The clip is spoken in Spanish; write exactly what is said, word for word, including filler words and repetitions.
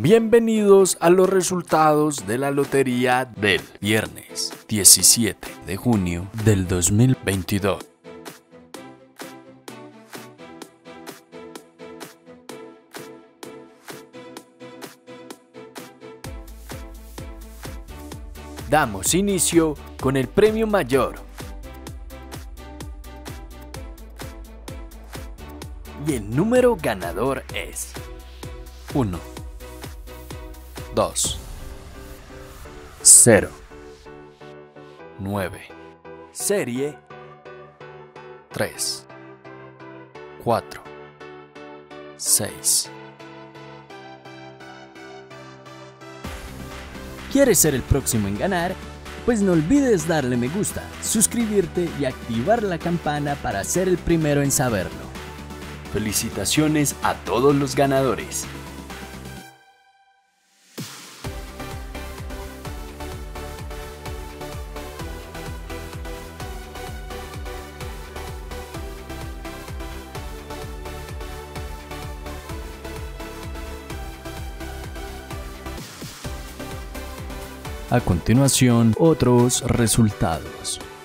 Bienvenidos a los resultados de la lotería del viernes diecisiete de junio del dos mil veintidós. Damos inicio con el premio mayor. Y el número ganador es uno, dos, cero, nueve, serie tres, cuatro, seis. ¿Quieres ser el próximo en ganar? Pues no olvides darle me gusta, suscribirte y activar la campana para ser el primero en saberlo. Felicitaciones a todos los ganadores. A continuación, otros resultados.